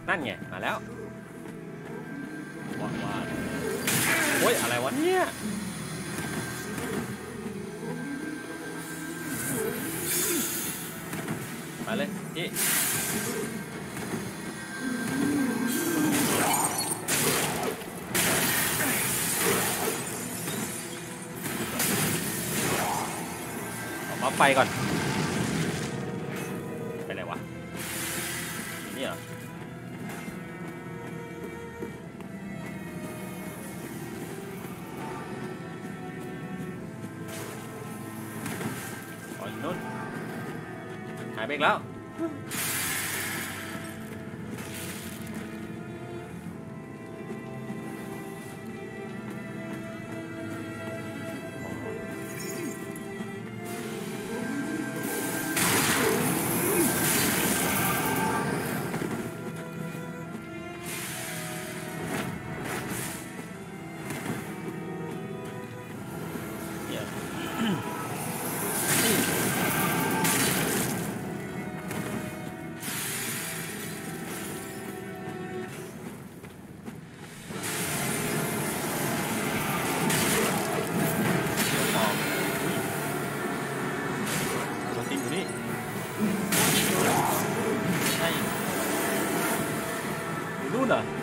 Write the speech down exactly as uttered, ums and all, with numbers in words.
นั่นไงมาแล้วว่าว่าโอ้ยอะไรวะเนี่ยมาเลยพี่ออกมาไฟก่อนไปไหนวะนี่เหรออ๋ออยู่นู่นหายไปอีกแล้วนู่นเหรอ